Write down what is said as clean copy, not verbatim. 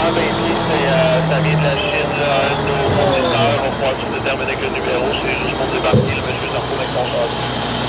à 20 pieds, ça vient de la Chine, là, nos fournisseurs, on va pouvoir tout déterminer avec le numéro, c'est juste pour débarquer, le monsieur s'en retrouve avec son char.